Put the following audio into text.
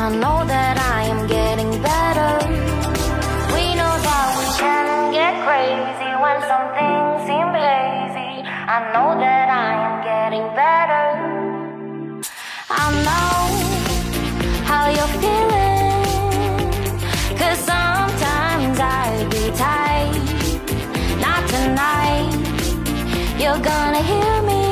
I know that I am getting better. We know that we can get crazy when some things seem lazy. I know that I am getting better. I know how you're feeling, 'cause sometimes I'd be tight. Not tonight, you're gonna hear me